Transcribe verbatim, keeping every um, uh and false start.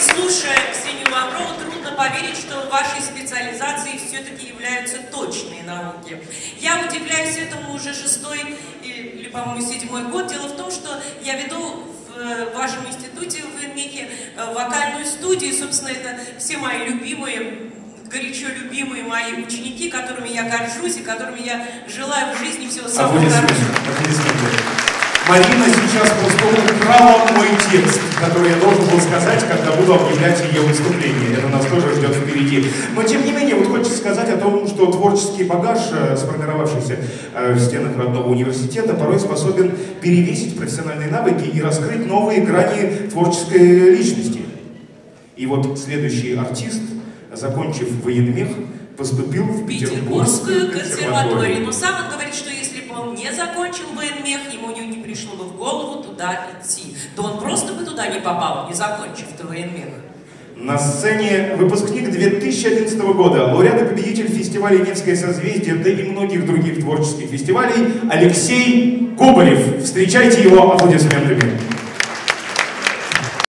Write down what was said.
слушая Ксению Лаврову, трудно поверить, что вашей специализацией все-таки являются точные науки. Я удивляюсь этому уже шестой или, по-моему, седьмой год. Дело в том, что я веду в вашем институте в ИНМЕХе вокальную студию. Собственно, это все мои любимые, горячо любимые мои ученики, которыми я горжусь и которыми я желаю в жизни всего самого хорошего. Марина сейчас просто украла мой текст, который я должен был сказать, когда буду объявлять ее выступление. Это нас тоже ждет впереди. Но тем не менее, вот хочется сказать о том, что творческий багаж, сформировавшийся в стенах родного университета, порой способен перевесить профессиональные навыки и раскрыть новые грани творческой личности. И вот следующий артист, закончив военмех, поступил в Петербургскую консерваторию. Но сам он говорит, что если бы он не закончил военмех, ему не, не пришло бы в голову туда идти. Да он просто бы туда не попал, не закончив-то военмех. На сцене выпускник две тысячи одиннадцатого года, лауреат и победитель фестиваля «Невское созвездие», да и многих других творческих фестивалей Алексей Коболев. Встречайте его аплодисментами.